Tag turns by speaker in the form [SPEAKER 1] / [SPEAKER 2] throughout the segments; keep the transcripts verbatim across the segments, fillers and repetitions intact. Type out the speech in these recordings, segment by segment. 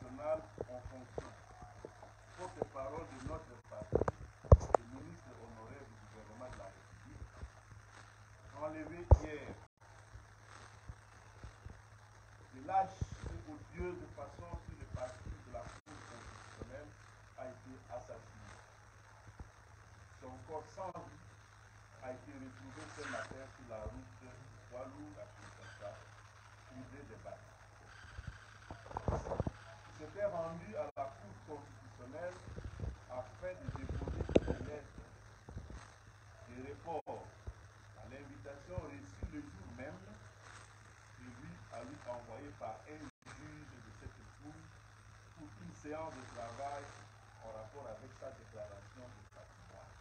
[SPEAKER 1] nationale en fonction. Porte-parole de notre parti, le ministre honoraire du gouvernement de la République, enlevé hier de lâche et odieuse façon que le parti de la Cour constitutionnelle a été assassiné. Son corps sans vie a été retrouvé ce matin sur la route Walou à Kinshasa, privé de balles. Il s'était rendu à la Cour constitutionnelle afin de déposer une lettre de report à l'invitation reçue le jour même et lui a lui envoyé par un juge de cette cour pour une séance de travail en rapport avec sa déclaration de patrimoine.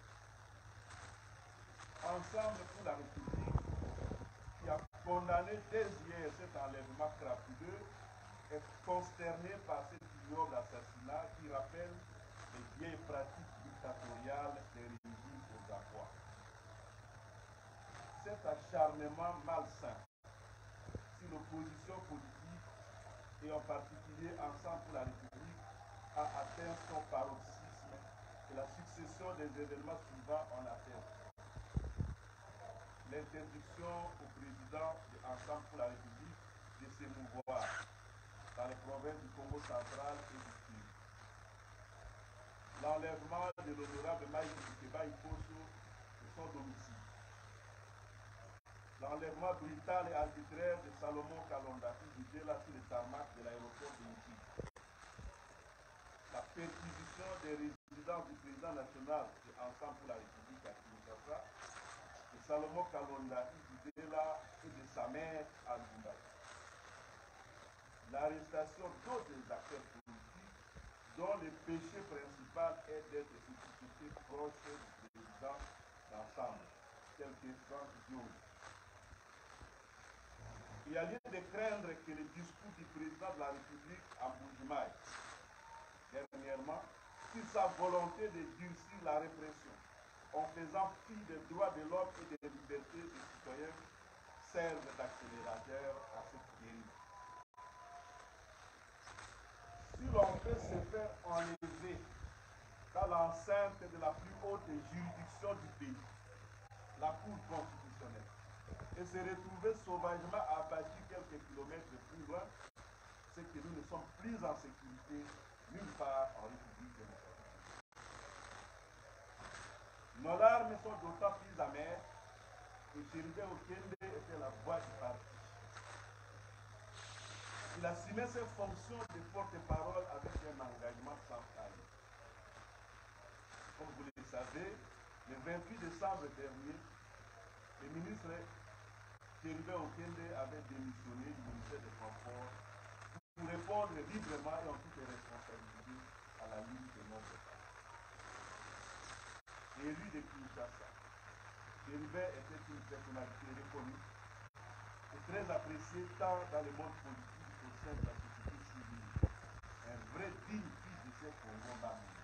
[SPEAKER 1] Ensemble pour la République, qui a condamné dès hier cet enlèvement crapuleux, est consterné par cet ignoble assassinat qui rappelle les vieilles pratiques dictatoriales des régimes aux abois. Cet acharnement malsain sur l'opposition politique et en particulier Ensemble pour la République a atteint son paroxysme et la succession des événements suivants en atteste. L'interdiction au président de Ensemble pour la République de s'émouvoir dans les provinces du Congo central et du Sud. L'enlèvement de l'honorable Mike Mukeba Iposo de son domicile. L'enlèvement brutal et arbitraire de Salomon Kalonda qui là sur le tarmac de l'aéroport de Mouti. La perquisition des résidences du président national de Ensemble pour la République à Kinshasa, de Salomon Kalonda qui là et de sa mère à Lumbaye. L'arrestation d'autres acteurs politiques dont le péché principal est d'être étiquetés proches du président d'Ensemble, tel que Franck Dion. Il y a lieu de craindre que le discours du président de la République à Mbujimaï, dernièrement, sur sa volonté de durcir la répression en faisant fi des droits de l'homme et des libertés des citoyens, serve d'accélérateur à cette dérive. Si l'on peut se faire enlever dans l'enceinte de la plus haute juridiction du pays, la Cour constitutionnelle, et se retrouver sauvagement abattu quelques kilomètres plus loin, c'est que nous ne sommes plus en sécurité nulle part en République démocratique. Nos larmes sont d'autant plus amères que Chéribé Okende était la voix du parti. Il assumait ses fonctions de porte-parole avec un engagement sans faille. Comme vous le savez, le vingt-huit décembre dernier, le ministre Chéribé Okende avait démissionné du ministère des Transports pour répondre librement et en toutes les responsabilités à la ligne de notre État. Élu de Kinshasa, Chéribé était une personnalité reconnue et très appréciée tant dans le monde politique au sein de la société civile. Un vrai digne fils de ces Congos d'amour.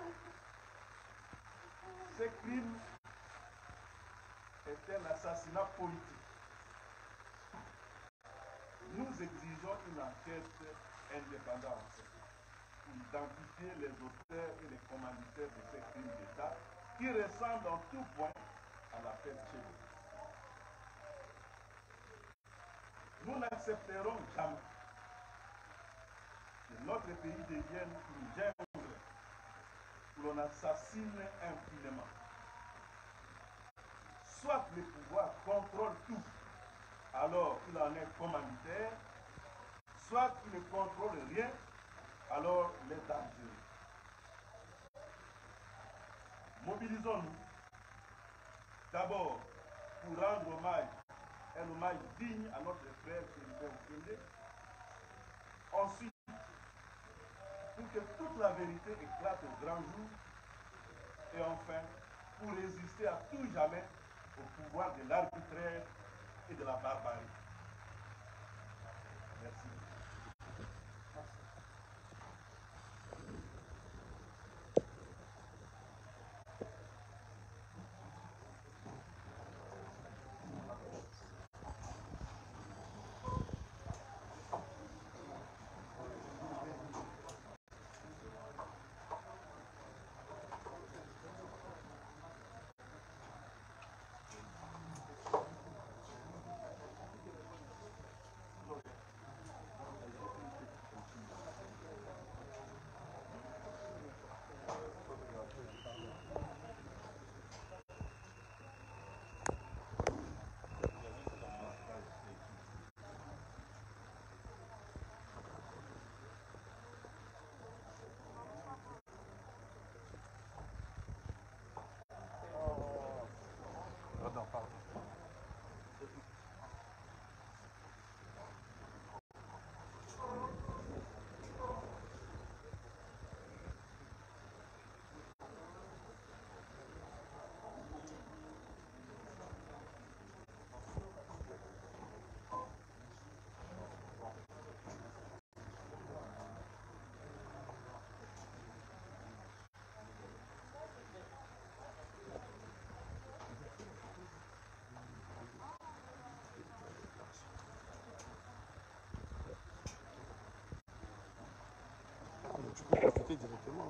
[SPEAKER 1] Ce crime est un assassinat politique. Nous exigeons une enquête indépendante pour identifier les auteurs et les commanditaires de ces crimes d'État qui ressemblent en tout point à la peste chez nous. Nous n'accepterons jamais que notre pays devienne une jungle où l'on assassine impunément. Soit le pouvoir contrôle tout, alors il en est commanditaire, soit il ne contrôle rien, alors il est dangereux. Mobilisons-nous d'abord pour rendre hommage, un hommage digne à notre frère Chéribé Okende. Ensuite, pour que toute la vérité éclate au grand jour. Et enfin, pour résister à tout jamais au pouvoir de l'arbitraire et de la barbarie. Merci.
[SPEAKER 2] fait directement.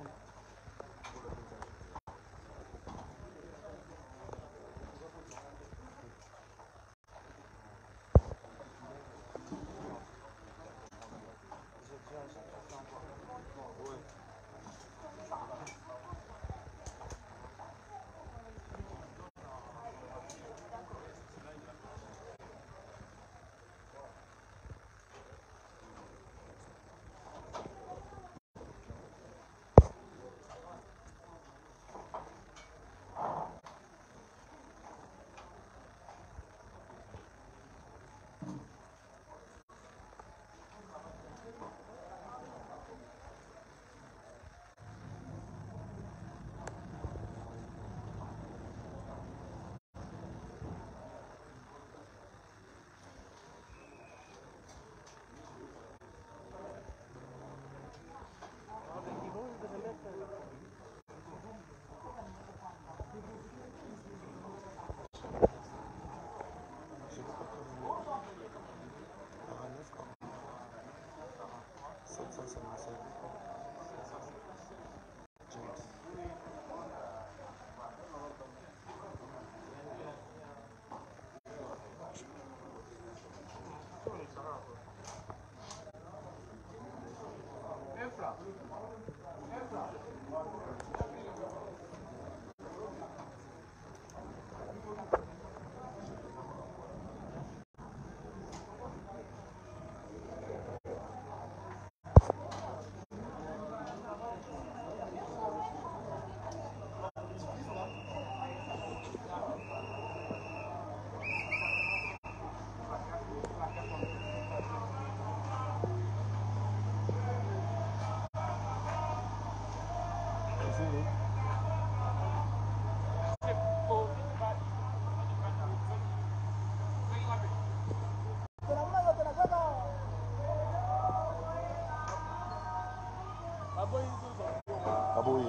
[SPEAKER 2] Baboui.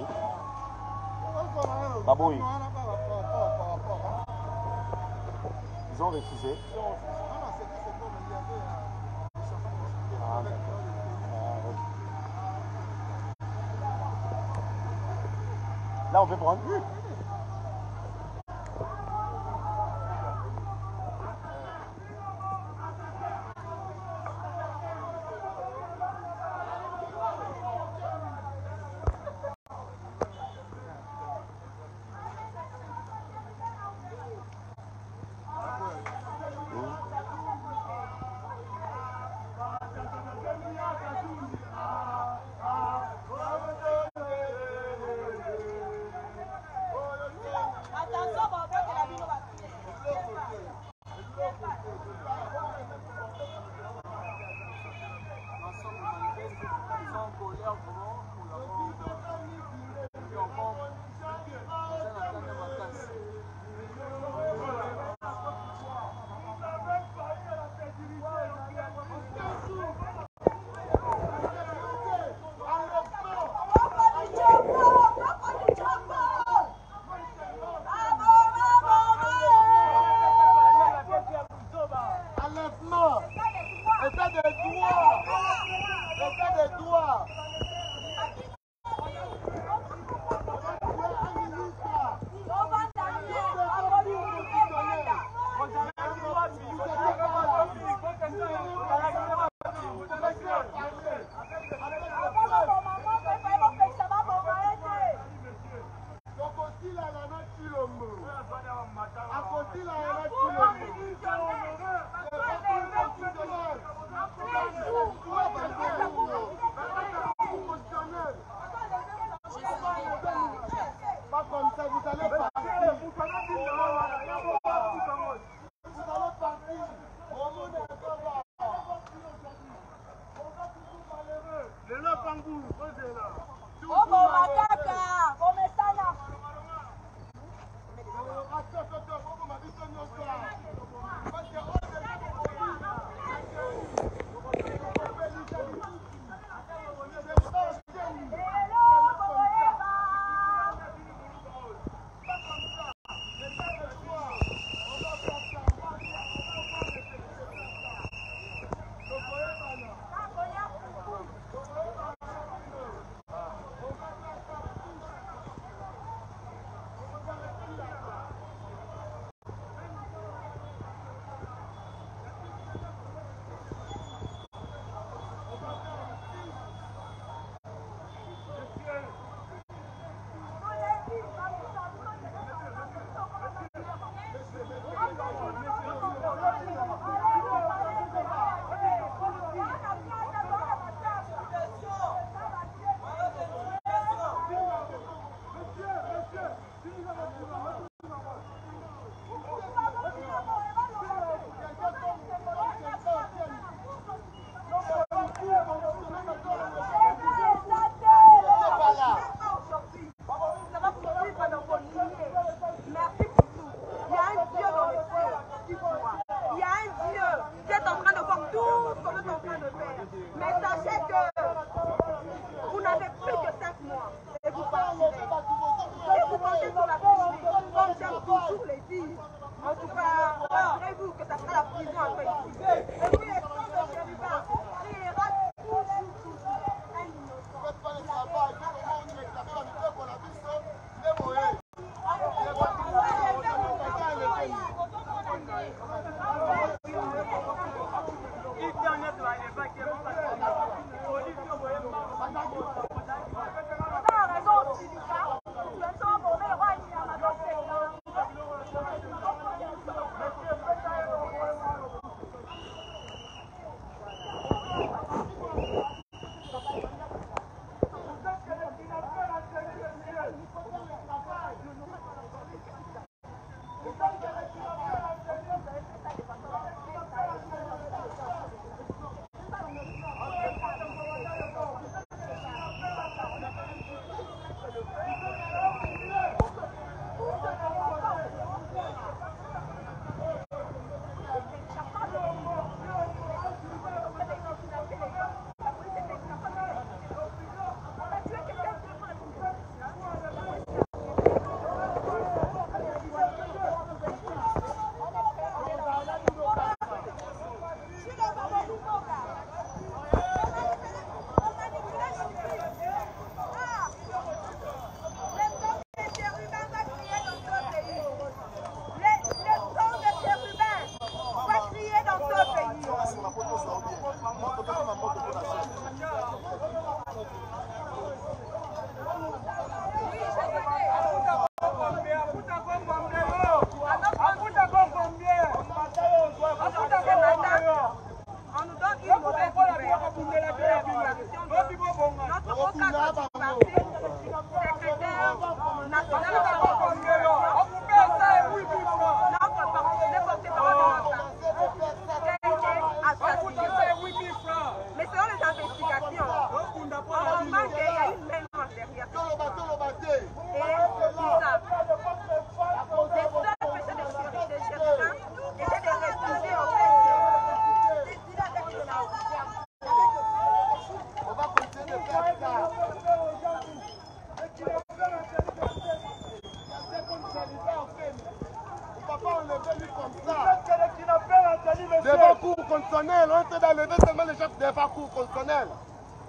[SPEAKER 2] Baboui. Ils ont refusé. Ah, d'accord. Ah, okay. Là, on peut prendre.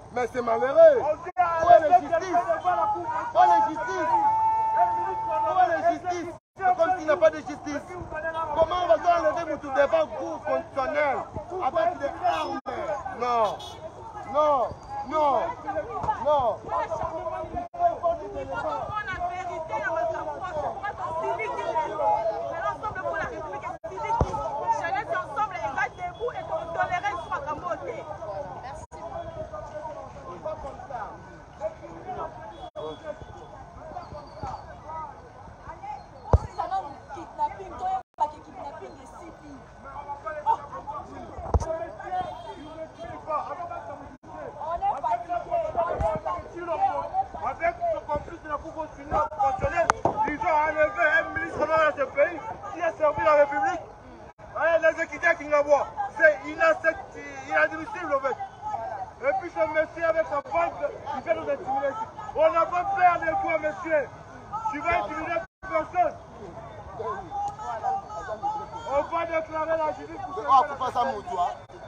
[SPEAKER 3] Mais c'est malheureux. Où est la justice? Où est la justice? Où est la justice? C'est comme s'il n'y a pas de justice. Comment on va enlever Moutou devant cours constitutionnel avec des armes? Non, non, non, non.
[SPEAKER 4] L'ensemble pour la République est civique. Jeunesse ensemble et va debout et qu'on tolérait soit comme voter. Merci. Pas comme ça. Kidnapping, toi, pas que kidnapping des civils. On est fatigué, on est fatigué.
[SPEAKER 1] Avec ce complice de la Cour constitutionnelle, ils ont enlevé un ministre de ce pays qui a servi la République. Les équidés qui l'envoient, c'est inadmissible en fait. Et puis ce monsieur avec sa femme, il fait nous intimider ici. On n'a pas peur de toi, monsieur. Tu vas intimider personne. On va déclarer la justice pour ce
[SPEAKER 3] Oh, faut pas ça, Moutou.